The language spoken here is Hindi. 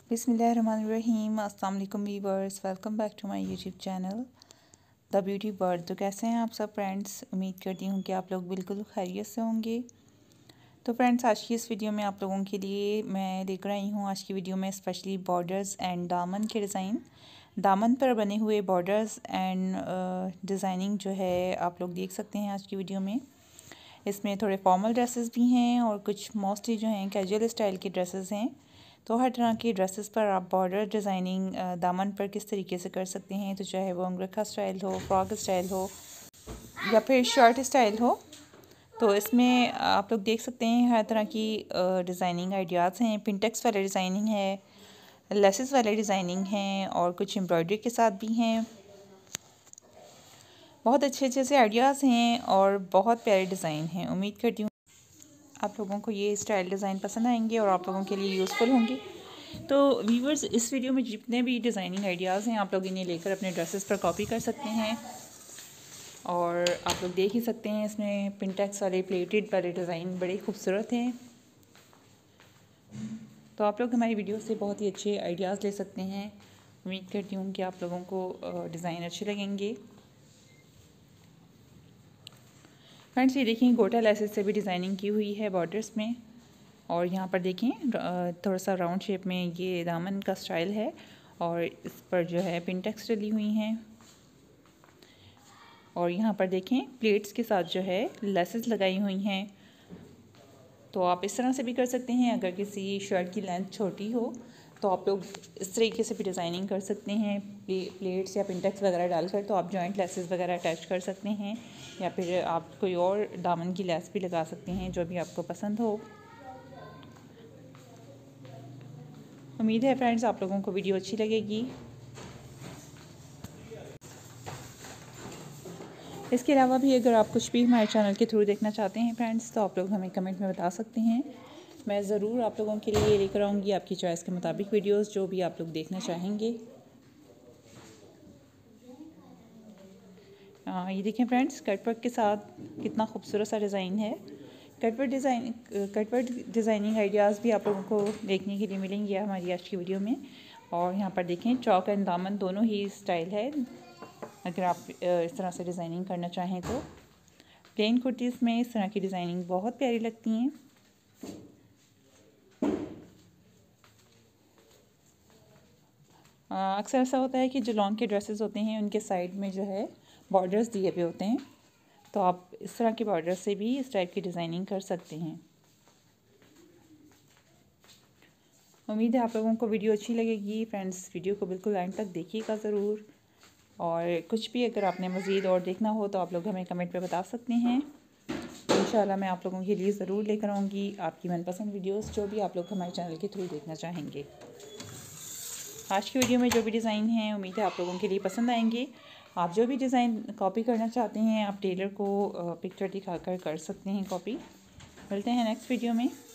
बिस्मिल्लाहिर्रहमानिर्रहीम। अस्सलाम वालेकुम viewers, welcome back to my YouTube channel the beauty world. तो कैसे हैं आप सब फ्रेंड्स? उम्मीद करती हूँ कि आप लोग बिल्कुल खैरियत से होंगे। तो फ्रेंड्स, आज की इस वीडियो में आप लोगों के लिए मैं लेकर आई हूँ आज की वीडियो में स्पेशली बॉर्डर्स एंड दामन के डिज़ाइन। दामन पर बने हुए बॉर्डर्स एंड डिज़ाइनिंग जो है आप लोग देख सकते हैं आज की वीडियो में। इसमें थोड़े फॉर्मल ड्रेसेस भी हैं और कुछ मोस्टली जो हैं कैजुअल स्टाइल के ड्रेसेस हैं। तो हर तरह के ड्रेसेस पर आप बॉर्डर डिज़ाइनिंग दामन पर किस तरीके से कर सकते हैं, तो चाहे वो अंगरखा स्टाइल हो, फ्रॉक स्टाइल हो या फिर शर्ट स्टाइल हो। तो इसमें आप लोग देख सकते हैं हर तरह की डिज़ाइनिंग आइडियाज़ हैं। पिंटेक्स वाले डिज़ाइनिंग है, लेसेस वाले डिज़ाइनिंग हैं और कुछ एम्ब्रॉयडरी के साथ भी हैं। बहुत अच्छे अच्छे से आइडियाज़ हैं और बहुत प्यारे डिज़ाइन हैं। उम्मीद करती हूँ आप लोगों को ये स्टाइल डिज़ाइन पसंद आएंगे और आप लोगों के लिए यूज़फुल होंगे। तो व्यूअर्स, इस वीडियो में जितने भी डिज़ाइनिंग आइडियाज़ हैं आप लोग इन्हें लेकर अपने ड्रेसेस पर कॉपी कर सकते हैं। और आप लोग देख ही सकते हैं इसमें पिंटेक्स वाले प्लेटेड वाले डिज़ाइन बड़े खूबसूरत हैं। तो आप लोग हमारी वीडियो से बहुत ही अच्छे आइडियाज़ ले सकते हैं। उम्मीद करती हूँ कि आप लोगों को डिज़ाइन अच्छे लगेंगे। फ्रेंड्स, ये देखें, गोटा लेसेस से भी डिज़ाइनिंग की हुई है बॉर्डर्स में। और यहाँ पर देखें थोड़ा सा राउंड शेप में ये दामन का स्टाइल है और इस पर जो है पिंटेक्स डली हुई हैं। और यहाँ पर देखें प्लेट्स के साथ जो है लेसेस लगाई हुई हैं। तो आप इस तरह से भी कर सकते हैं। अगर किसी शर्ट की लेंथ छोटी हो तो आप लोग इस तरीके से भी डिज़ाइनिंग कर सकते हैं। प्लेट्स या पिंटेक्स वगैरह डालकर तो आप जॉइंट लेसेस वगैरह अटैच कर सकते हैं या फिर आप कोई और दामन की लेस भी लगा सकते हैं, जो भी आपको पसंद हो। उम्मीद है फ्रेंड्स आप लोगों को वीडियो अच्छी लगेगी। इसके अलावा भी अगर आप कुछ भी हमारे चैनल के थ्रू देखना चाहते हैं फ्रेंड्स, तो आप लोग हमें कमेंट में बता सकते हैं। मैं ज़रूर आप लोगों के लिए लेकर आऊँगी आपकी चॉइस के मुताबिक वीडियोस जो भी आप लोग देखना चाहेंगे। ये देखें फ्रेंड्स, कटवर्क के साथ कितना खूबसूरत सा डिज़ाइन है। कटवर्क डिज़ाइनिंग आइडियाज़ भी आप लोगों को देखने के लिए मिलेंगे हमारी आज की वीडियो में। और यहाँ पर देखें चौक एंड दामन दोनों ही स्टाइल है। अगर आप इस तरह से डिज़ाइनिंग करना चाहें तो प्लेन कुर्तीज़ में इस तरह की डिज़ाइनिंग बहुत प्यारी लगती हैं। अक्सर ऐसा होता है कि जो लॉन्ग के ड्रेसेस होते हैं उनके साइड में जो है बॉर्डर्स दिए हुए होते हैं, तो आप इस तरह के बॉर्डर से भी इस टाइप की डिज़ाइनिंग कर सकते हैं। उम्मीद है आप लोगों को वीडियो अच्छी लगेगी। फ्रेंड्स, वीडियो को बिल्कुल एंड तक देखिएगा ज़रूर। और कुछ भी अगर आपने मज़ीद और देखना हो तो आप लोग हमें कमेंट पे बता सकते हैं। इंशाल्लाह मैं आप लोगों के लिए ज़रूर लेकर आऊँगी आपकी मनपसंद वीडियोस जो भी आप लोग हमारे चैनल के थ्रू देखना चाहेंगे। आज की वीडियो में जो भी डिज़ाइन हैं उम्मीद है आप लोगों के लिए पसंद आएंगे। आप जो भी डिज़ाइन कॉपी करना चाहते हैं आप टेलर को पिक्चर दिखाकर कर सकते हैं कॉपी। मिलते हैं नेक्स्ट वीडियो में।